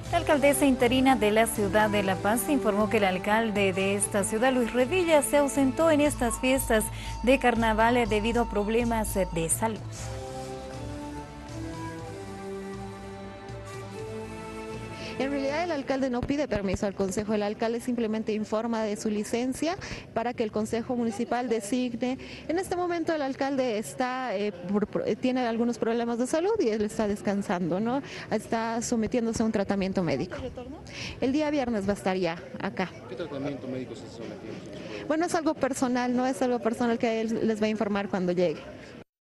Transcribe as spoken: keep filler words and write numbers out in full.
La alcaldesa interina de la ciudad de La Paz informó que el alcalde de esta ciudad, Luis Revilla, se ausentó en estas fiestas de carnaval debido a problemas de salud. En realidad el alcalde no pide permiso al consejo, el alcalde simplemente informa de su licencia para que el consejo municipal designe. En este momento el alcalde está eh, por, por, tiene algunos problemas de salud y él está descansando, ¿no? Está sometiéndose a un tratamiento médico. El día viernes va a estar ya acá. ¿Qué tratamiento médico se sometió? Bueno, es algo personal, no es algo personal que él les va a informar cuando llegue.